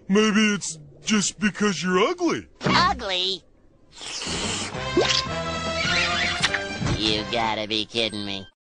Maybe it's just because you're ugly. Ugly? You gotta be kidding me.